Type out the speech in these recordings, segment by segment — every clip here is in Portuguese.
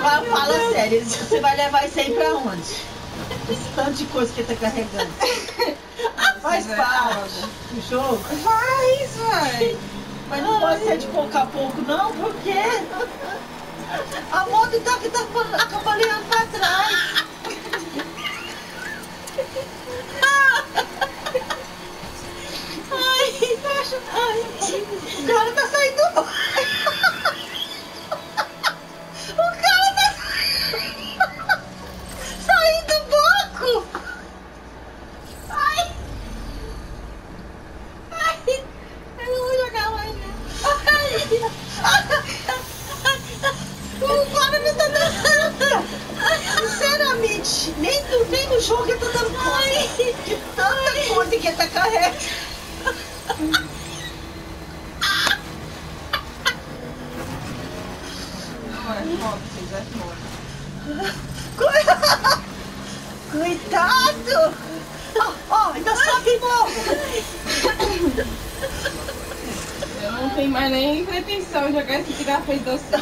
Fala sério, você vai levar isso aí pra onde? Esse tanto de coisa que ele tá carregando. Faz parte do jogo? Faz, vai. Mas não pode ser de pouco a pouco, não, porque a moto tá cavaleando pra trás. Ai, o cara tá saindo. O cara tá saindo do banco. Ai, eu não vou jogar mais, né? O cara não tá dando. Sinceramente, nem no jogo ele tá dando conta de tanta coisa que ele tá carregando. Coitado! Ó, ainda sobe novo! Eu não tenho mais nem pretensão de jogar esse aqui na frente de você.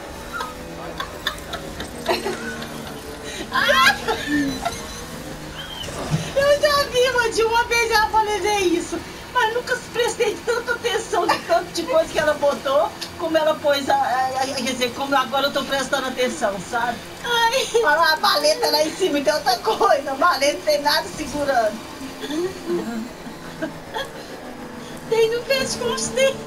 Eu já vi, Mandi, uma vez ela planejei isso, mas nunca prestei tanta atenção de tanto de coisa que ela botou, como ela pôs, quer dizer, como agora eu tô prestando atenção, sabe? Ai, olha lá, a maleta lá em cima, tem outra coisa, a maleta não tem nada segurando. Tem no pescoço dele.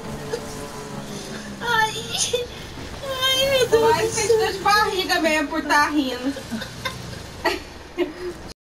Ai, meu Deus. Mas você dor de barriga mesmo por estar rindo.